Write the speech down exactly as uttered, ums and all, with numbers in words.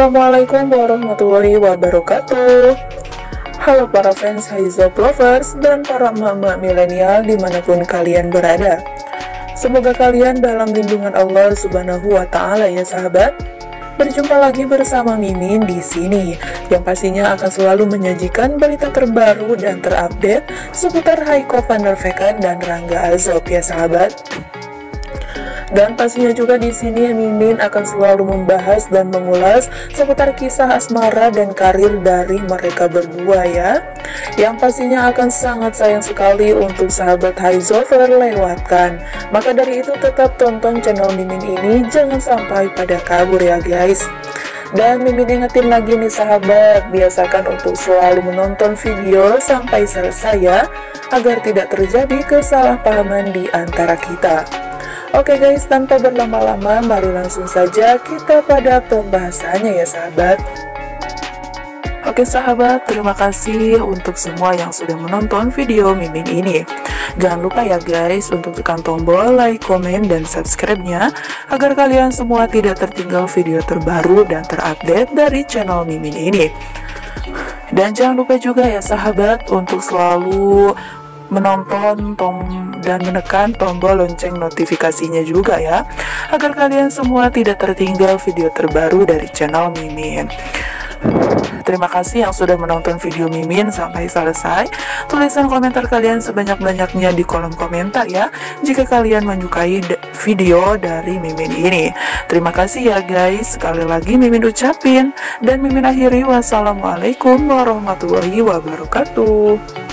Assalamualaikum warahmatullahi wabarakatuh. Halo para fans Hijab Lovers dan para emak-emak milenial dimanapun kalian berada. Semoga kalian dalam lindungan Allah Subhanahu wa Ta'ala ya sahabat. Berjumpa lagi bersama Mimin di sini, yang pastinya akan selalu menyajikan berita terbaru dan terupdate seputar Haiko van der Vecken dan Rangga Azob ya sahabat. Dan pastinya juga di sini Mimin akan selalu membahas dan mengulas seputar kisah asmara dan karir dari mereka berdua ya, yang pastinya akan sangat sayang sekali untuk sahabat Hijab lewatkan. Maka dari itu tetap tonton channel Mimin ini, jangan sampai pada kabur ya guys. Dan Mimin ingetin lagi nih sahabat, biasakan untuk selalu menonton video sampai selesai ya, agar tidak terjadi kesalahpahaman di antara kita. Oke guys, tanpa berlama-lama, mari langsung saja kita pada pembahasannya ya sahabat. Oke sahabat, terima kasih untuk semua yang sudah menonton video Mimin ini. Jangan lupa ya guys untuk tekan tombol like, komen, dan subscribe-nya agar kalian semua tidak tertinggal video terbaru dan terupdate dari channel Mimin ini. Dan jangan lupa juga ya sahabat untuk selalu menonton tom dan menekan tombol lonceng notifikasinya juga ya, agar kalian semua tidak tertinggal video terbaru dari channel Mimin. Terima kasih yang sudah menonton video Mimin sampai selesai. Tulisan komentar kalian sebanyak-banyaknya di kolom komentar ya, jika kalian menyukai video dari Mimin ini. Terima kasih ya guys, sekali lagi Mimin ucapin, dan Mimin akhiri wassalamualaikum warahmatullahi wabarakatuh.